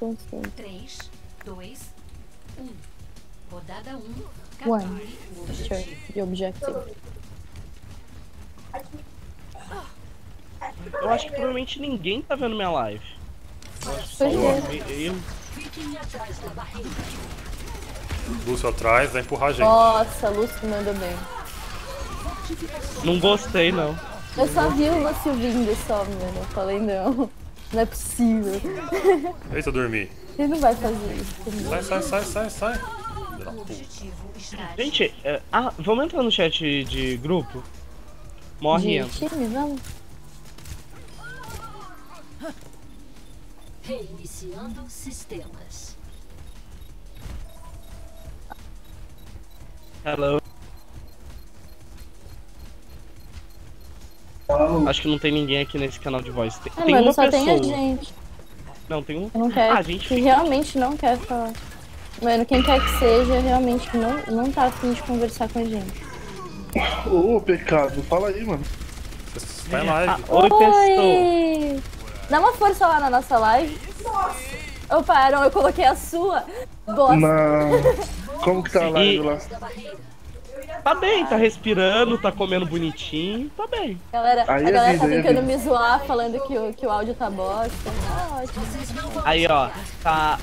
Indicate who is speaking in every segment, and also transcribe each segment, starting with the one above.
Speaker 1: Tum.
Speaker 2: 3, 2, 1. Rodada 1.
Speaker 1: One.
Speaker 2: Capture
Speaker 1: Sure. The objective.
Speaker 3: Eu acho que provavelmente ninguém tá vendo minha live. Eu acho que só
Speaker 1: Pois
Speaker 3: eu.
Speaker 4: Lúcio atrás, vai empurrar a gente.
Speaker 1: Nossa, Lúcio mandou bem.
Speaker 3: Não gostei, não.
Speaker 1: Eu só vi o Lúcio vindo só, mano. Eu falei, não. Não é possível.
Speaker 4: Eita, dormi.
Speaker 1: Ele não vai fazer isso.
Speaker 4: Sai.
Speaker 3: Gente, vamos entrar no chat de grupo? Morre e entra.
Speaker 1: Time, vamos.
Speaker 2: Reiniciando sistemas.
Speaker 3: Hello. Acho que não tem ninguém aqui nesse canal de voz. Tem
Speaker 1: Mano,
Speaker 3: uma
Speaker 1: só
Speaker 3: pessoa.
Speaker 1: tem a gente.
Speaker 3: Não, tem um.
Speaker 1: Eu não quero.
Speaker 3: Ah, a gente
Speaker 1: que
Speaker 3: fica.
Speaker 1: realmente não quer falar. Mano, quem quer que seja, realmente não tá afim de conversar com a gente.
Speaker 5: Ô, pecado, fala aí, mano.
Speaker 4: Você tá em live.
Speaker 3: Oi, pessoal.
Speaker 1: Oi! Dá uma força lá na nossa live. Opa, Aaron, eu coloquei a sua. Bosta.
Speaker 5: Como que tá a live lá?
Speaker 3: Tá bem, tá respirando, tá comendo bonitinho, tá bem.
Speaker 1: A
Speaker 5: Aí
Speaker 1: galera
Speaker 5: é
Speaker 1: tá
Speaker 5: vida,
Speaker 1: tentando me zoar, falando que o áudio tá bosta. Tá ótimo.
Speaker 3: Aí, ó, tá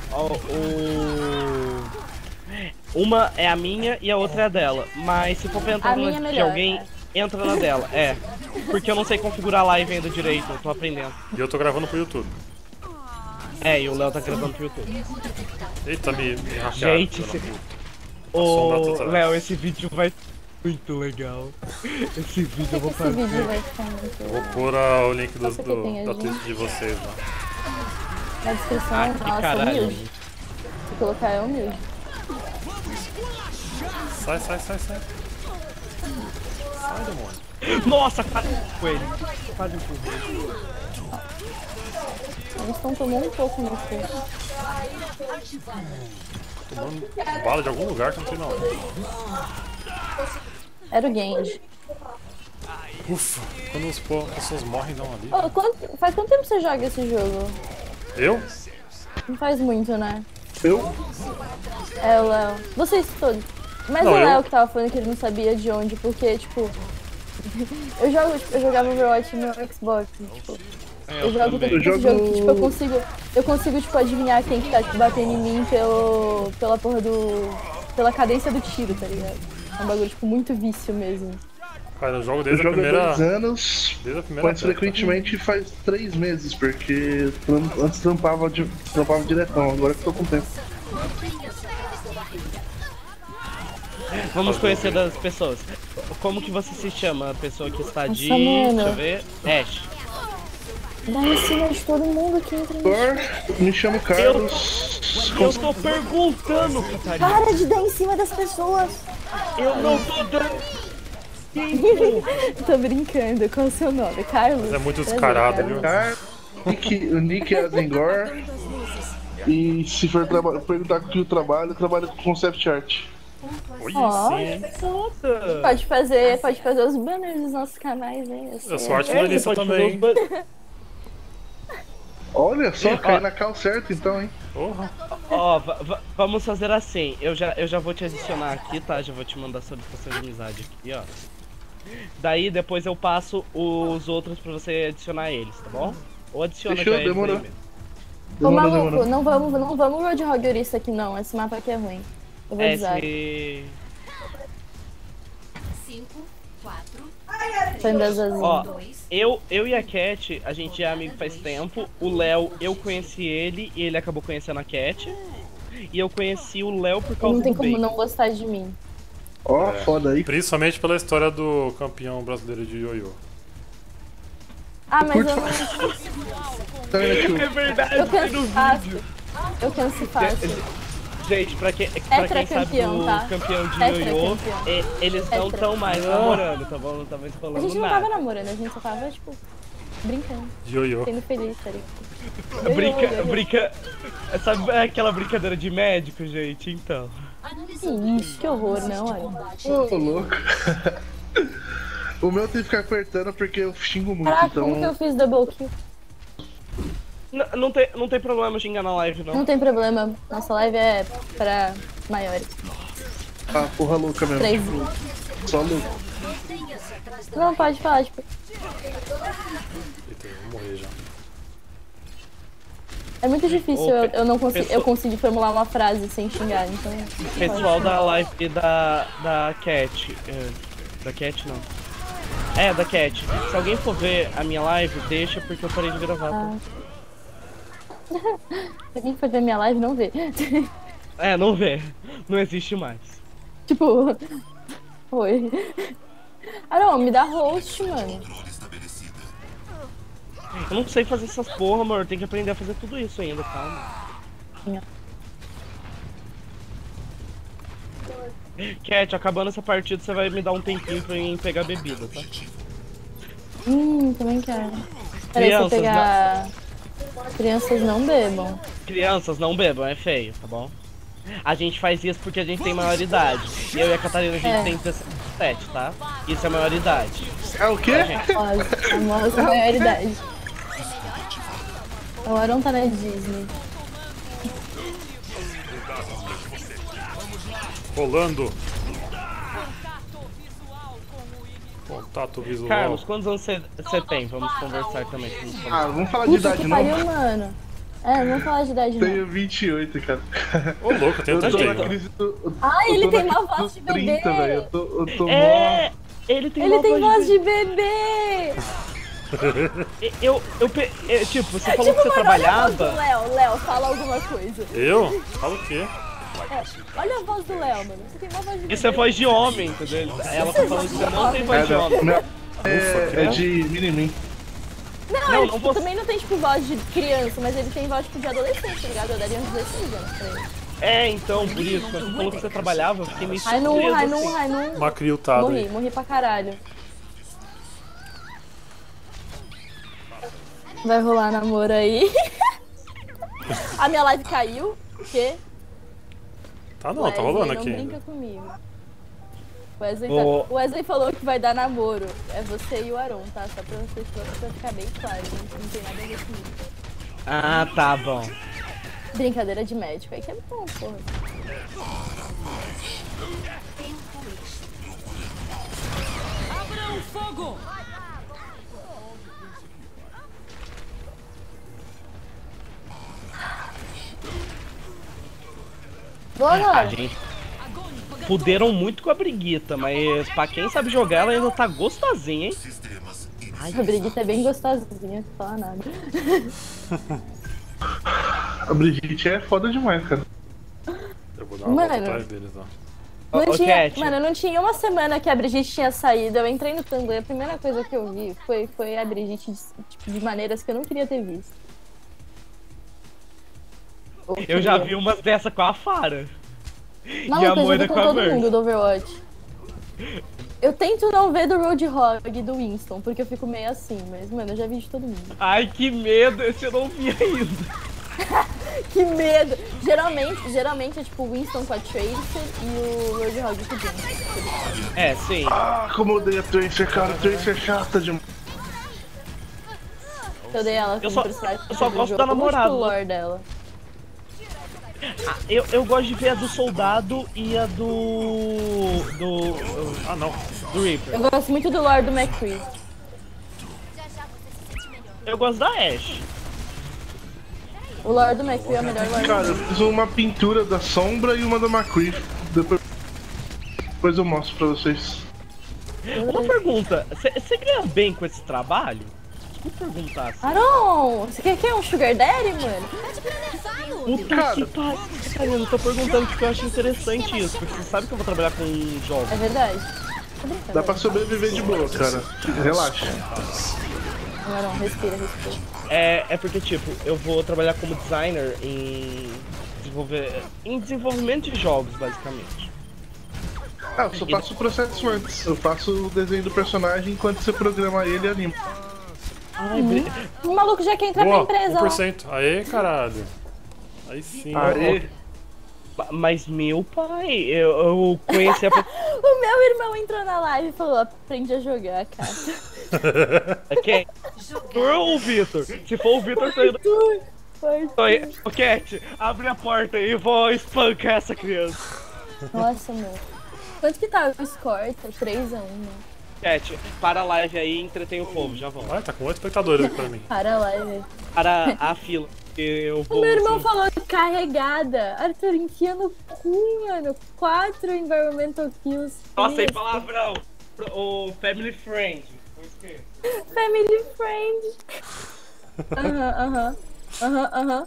Speaker 3: uma é a minha e a outra é a dela. Mas se for pra entrar
Speaker 1: A minha é
Speaker 3: de
Speaker 1: melhor,
Speaker 3: alguém, entra na dela. É. Porque eu não sei configurar a live ainda direito, eu tô aprendendo.
Speaker 4: E eu tô gravando pro YouTube.
Speaker 3: É, e o Léo tá gravando pro YouTube.
Speaker 4: Eita, me hackearam.
Speaker 3: Gente,
Speaker 4: filho da puta.
Speaker 3: Ô,
Speaker 4: Sombra total.
Speaker 3: Léo, esse vídeo vai ser muito legal. Esse vídeo eu vou
Speaker 1: Esse vídeo
Speaker 3: fazer.
Speaker 1: vai ficar muito
Speaker 4: Vou
Speaker 1: legal.
Speaker 4: pôr o link
Speaker 1: Nossa, que tem
Speaker 4: da
Speaker 1: a
Speaker 4: Twitch
Speaker 1: gente.
Speaker 4: de vocês lá.
Speaker 1: Na descrição,
Speaker 3: Ah, que
Speaker 1: nossa,
Speaker 3: caralho.
Speaker 1: humilde. Se colocar é humilde.
Speaker 4: Sai. Sai, demônio.
Speaker 3: Nossa, quase com ele. Quase empurrei.
Speaker 1: Eles estão tomando um pouco no cu.
Speaker 4: Tomando bala de algum lugar que não sei não.
Speaker 1: Era o Genji.
Speaker 4: Ufa, quando as pessoas morrem, dá uma ali.
Speaker 1: Ô, faz quanto tempo você joga esse jogo?
Speaker 4: Eu?
Speaker 1: Não faz muito, né?
Speaker 5: Eu?
Speaker 1: É o Léo. Vocês todos. Mas
Speaker 4: Não,
Speaker 1: o Léo
Speaker 4: eu-
Speaker 1: que tava falando que ele não sabia de onde, porque, tipo... eu jogava Overwatch no Xbox, tipo... Eu jogo
Speaker 3: também.
Speaker 1: tanto esse jogo que, tipo, eu consigo, tipo, adivinhar quem que tá, tipo, batendo em mim pela porra pela cadência do tiro, tá ligado? É um bagulho, tipo, muito vício mesmo.
Speaker 4: Cara, eu jogo
Speaker 5: Eu
Speaker 4: desde a
Speaker 5: jogo há
Speaker 4: primeira.
Speaker 5: 2 anos,
Speaker 4: Desde a primeira
Speaker 5: mas
Speaker 4: tela.
Speaker 5: frequentemente faz 3 meses, porque antes trampava diretão, agora que tô com tempo.
Speaker 3: Vamos conhecer das pessoas. Como que você se chama? A pessoa que está de...
Speaker 1: Nossa, mano.
Speaker 3: Deixa eu ver. Ash.
Speaker 1: Dá em cima de todo mundo que entra no...
Speaker 5: Agora, me chamo Carlos.
Speaker 3: Eu tô perguntando, Catarina.
Speaker 1: Para de dar em cima das pessoas!
Speaker 3: Eu não tô dando...
Speaker 1: Tô brincando, qual é o seu nome? Carlos?
Speaker 4: Mas é muito
Speaker 1: Prazer,
Speaker 4: descarado,
Speaker 1: Carlos.
Speaker 4: viu?
Speaker 5: O Nick é Azengor. E se for perguntar com que eu trabalho com concept art.
Speaker 4: Olha
Speaker 1: Ó.
Speaker 4: sim.
Speaker 3: Nossa.
Speaker 1: Pode fazer os banners dos nossos canais, hein?
Speaker 4: Eu sou arte finalista
Speaker 3: você pode
Speaker 4: também.
Speaker 3: fazer os ban-
Speaker 5: Olha só, cai na cal certo então, hein?
Speaker 4: Porra.
Speaker 3: Ó, vamos fazer assim. Eu já vou te adicionar aqui, tá? Já vou te mandar solicitação de amizade aqui, ó. Daí depois eu passo os outros pra você adicionar eles, tá bom? Ou adiciona
Speaker 5: Fechou,
Speaker 3: já eles aí
Speaker 5: demorou.
Speaker 3: mesmo.
Speaker 1: Ô, maluco,
Speaker 5: Demorou.
Speaker 1: não vamos Roadhog isso aqui não, esse mapa aqui é ruim. Eu vou avisar.
Speaker 3: Esse...
Speaker 2: 5, 4,
Speaker 1: Tô indo azazinho.
Speaker 3: Ó,
Speaker 2: 2,
Speaker 3: eu e a Cat, a gente é amigo faz tempo. O Léo, eu conheci ele e ele acabou conhecendo a Cat. E eu conheci o Léo por causa
Speaker 1: Não tem
Speaker 3: do
Speaker 1: como
Speaker 3: Bacon.
Speaker 1: não gostar de mim.
Speaker 5: Ó, foda aí.
Speaker 4: Principalmente pela história do campeão brasileiro de ioiô.
Speaker 1: Ah, mas eu não...
Speaker 3: É verdade,
Speaker 1: Eu
Speaker 3: tem no
Speaker 1: canso fácil.
Speaker 3: vídeo.
Speaker 1: Eu canso fácil.
Speaker 3: Gente, pra quem sabe
Speaker 1: campeão,
Speaker 3: do
Speaker 1: tá?
Speaker 3: campeão de
Speaker 1: Tetra
Speaker 3: ioiô,
Speaker 1: campeão.
Speaker 3: eles não
Speaker 1: Tetra.
Speaker 3: estão mais namorando, tá bom? Não tava
Speaker 1: A
Speaker 3: falando
Speaker 1: gente não
Speaker 3: nada.
Speaker 1: tava namorando, a gente só tava, tipo, brincando,
Speaker 4: De ioiô.
Speaker 1: sendo feliz, tá ligado?
Speaker 3: Brinca. Sabe aquela brincadeira de médico, gente? Então.
Speaker 1: Que isso, que horror, não, olha.
Speaker 5: Ô, louco. O meu tem que ficar apertando porque eu xingo muito,
Speaker 1: Caraca, como que eu
Speaker 5: então.
Speaker 1: fiz double kill?
Speaker 3: Não tem problema xingar na live, não.
Speaker 1: Não tem problema. Nossa live é pra maiores.
Speaker 5: Ah, porra louca mesmo.
Speaker 1: 3.
Speaker 5: Só louco.
Speaker 1: Não, pode falar, tipo.
Speaker 4: Eita, eu vou morrer já.
Speaker 1: É muito difícil
Speaker 3: Ô,
Speaker 1: eu não consigo.
Speaker 3: pessoal-
Speaker 1: Eu conseguir formular uma frase sem xingar, então.
Speaker 3: Pessoal da live da Cat. Da Cat não. É, da Cat. Se alguém for ver a minha live, deixa porque eu parei de gravar. Tá?
Speaker 1: Se alguém for ver minha live, não vê.
Speaker 3: É, não vê. Não existe mais.
Speaker 1: Tipo. Oi. Aron, me dá host, mano.
Speaker 3: Eu não sei fazer essas porra, amor. Tem que aprender a fazer tudo isso ainda, calma. Cat, acabando essa partida, você vai me dar um tempinho pra eu ir pegar bebida, tá?
Speaker 1: Também quero. Peraí, se eu
Speaker 3: Crianças,
Speaker 1: pegar. Crianças não bebam.
Speaker 3: Crianças, não bebam, é feio, tá bom? A gente faz isso porque a gente tem maioridade. Eu e a Catarina, a gente tem 17, tá? Isso é maioridade.
Speaker 5: É o quê?
Speaker 1: A famosa maioridade. O Aron tá na Disney.
Speaker 4: Rolando. Contato visual.
Speaker 3: Carlos, quantos anos você tem? Vamos conversar também.
Speaker 5: Ah, vamos falar de
Speaker 1: Puta
Speaker 5: idade
Speaker 1: que
Speaker 5: não.
Speaker 1: pariu, mano. É, não falar de idade não.
Speaker 5: Tenho 28, cara.
Speaker 4: Ô, louco, eu tenho
Speaker 5: Eu tô
Speaker 4: 30
Speaker 5: na
Speaker 4: aí.
Speaker 5: crise do.
Speaker 1: Ah,
Speaker 5: eu
Speaker 1: ele
Speaker 5: tô
Speaker 1: tem
Speaker 5: na
Speaker 1: uma
Speaker 5: crise
Speaker 1: voz de
Speaker 5: dos
Speaker 1: bebê.
Speaker 5: 30, velho. Eu tô
Speaker 3: É, ele tem
Speaker 1: Ele
Speaker 3: uma
Speaker 1: tem voz
Speaker 3: de...
Speaker 1: de bebê!
Speaker 3: Tipo, você falou
Speaker 1: Tipo,
Speaker 3: que você
Speaker 1: mano, olha a voz do
Speaker 3: trabalhava...
Speaker 1: Léo, fala alguma coisa.
Speaker 4: Eu? Fala o quê?
Speaker 1: Olha a voz do Léo, mano. Você tem uma voz de bebê.
Speaker 3: Isso é voz de homem, entendeu? Ela tá falando que você não tem voz de homem.
Speaker 5: É de mini-min.
Speaker 1: Não,
Speaker 3: Não,
Speaker 1: ele
Speaker 3: não
Speaker 1: tipo,
Speaker 3: vou-
Speaker 1: também não tem tipo voz de criança, mas ele tem voz tipo de adolescente, tá ligado? Eu daria uns 16 anos pra ele.
Speaker 3: É, então, por isso, quando você falou que você trabalhava, eu fiquei meio
Speaker 1: Rainum,
Speaker 3: surpreso,
Speaker 1: Rainum,
Speaker 3: assim.
Speaker 1: Rainum.
Speaker 4: Uma criutada aí.
Speaker 1: Morri pra caralho. Vai rolar namoro aí. A minha live caiu, porque
Speaker 4: Tá não, tá rolando aqui
Speaker 1: não
Speaker 4: ainda.
Speaker 1: brinca comigo. Wesley,
Speaker 3: Ô.
Speaker 1: o Wesley falou que vai dar namoro. É você e o Aron, tá? Só pra vocês pra ficar bem claro. Não tem nada a ver comigo.
Speaker 3: Ah, tá bom.
Speaker 1: Brincadeira de médico. Aí que é bom, porra. Boa,
Speaker 3: A
Speaker 1: galera.
Speaker 3: gente... Fuderam muito com a Briguita, mas pra quem sabe jogar, ela ainda tá gostosinha, hein?
Speaker 1: A Brigitte é bem gostosinha, não fala nada.
Speaker 5: A Brigitte é foda demais, cara.
Speaker 4: Eu vou dar uma volta
Speaker 1: Mano.
Speaker 4: atrás deles, ó.
Speaker 1: Não
Speaker 3: Ô,
Speaker 1: tinha,
Speaker 3: Cat.
Speaker 1: mano, não tinha uma semana que a Brigitte tinha saído. Eu entrei no Tumblr e a primeira coisa que eu vi foi a Brigitte de maneiras que eu não queria ter visto.
Speaker 3: Eu já vi umas dessa com a Fara.
Speaker 1: Maluco,
Speaker 3: e a
Speaker 1: eu já
Speaker 3: Moira
Speaker 1: vi com
Speaker 3: com a
Speaker 1: todo
Speaker 3: Mercy.
Speaker 1: mundo do Overwatch. Eu tento não ver do Roadhog e do Winston, porque eu fico meio assim, mas, mano, eu já vi de todo mundo.
Speaker 3: Ai, que medo, esse eu não vi ainda.
Speaker 1: Que medo! Geralmente é tipo o Winston com a Tracer e o Roadhog com o Jim.
Speaker 3: É, sim.
Speaker 5: Ah, como eu odeio a Tracer, cara. A Tracer é chata demais.
Speaker 1: Eu dei ela como
Speaker 3: só-
Speaker 1: personagem
Speaker 3: eu só
Speaker 1: do
Speaker 3: gosto
Speaker 1: jogo.
Speaker 3: da
Speaker 1: Eu gosto
Speaker 3: namorada.
Speaker 1: do lore dela.
Speaker 3: Eu gosto de ver a do soldado e a
Speaker 4: Ah, não.
Speaker 3: do Reaper.
Speaker 1: Eu gosto muito do lore do McCree.
Speaker 3: Eu gosto da Ashe.
Speaker 1: O lore do McCree é o melhor lore.
Speaker 5: Cara, eu fiz uma pintura da Sombra e uma da McCree. Depois eu mostro pra vocês.
Speaker 3: Uma pergunta, você ganha bem com esse trabalho? Desculpa perguntar assim.
Speaker 1: Aron, você quer um Sugar Daddy, mano?
Speaker 3: Puta
Speaker 5: Cara.
Speaker 3: que pariu. Cara, eu não tô perguntando porque eu acho interessante isso. Porque você sabe que eu vou trabalhar com jogos.
Speaker 1: É verdade. Tô brincando.
Speaker 5: Dá pra sobreviver de boa, cara. Relaxa.
Speaker 1: Aron, respira.
Speaker 3: É porque, tipo, eu vou trabalhar como designer em desenvolvimento de jogos, basicamente.
Speaker 5: Ah, eu só faço o processo antes. Eu faço o desenho do personagem enquanto você programa ele e anima.
Speaker 3: Ai,
Speaker 1: O maluco já quer entrar
Speaker 4: Boa,
Speaker 1: pra empresa lá.
Speaker 4: 1%. Aê, caralho. Aí sim.
Speaker 5: Aê.
Speaker 3: Mas meu pai, eu conheci a...
Speaker 1: O meu irmão entrou na live e falou, aprende a jogar, cara.
Speaker 3: É quem? Arthur ou o Vitor? Se for o Vitor, tô indo. Ô, Cat, abre a porta e vou espancar essa criança.
Speaker 1: Nossa, meu. Quanto que tá o score? Tá 3-1, né?
Speaker 3: Cat, para a live aí e entretém o povo, já vamos.
Speaker 4: Olha, tá com 8 espectadores aqui pra mim.
Speaker 1: Para lá, velho.
Speaker 3: Para a fila, que eu
Speaker 1: O
Speaker 3: vou...
Speaker 1: meu irmão falou carregada. Arthur, enfia no cu, mano. 4 environmental kills.
Speaker 3: Nossa, e
Speaker 1: Isso.
Speaker 3: palavrão. O Family Friend. Não esqueça.
Speaker 1: Family friend. Aham.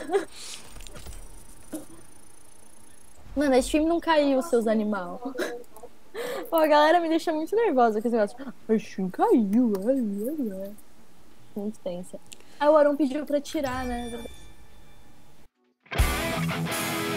Speaker 1: Mano, a stream não caiu, seus animal. Pô, a galera me deixa muito nervosa com esse negócio. A stream caiu. Muito tensa. Ah, o Aron pediu pra tirar, né?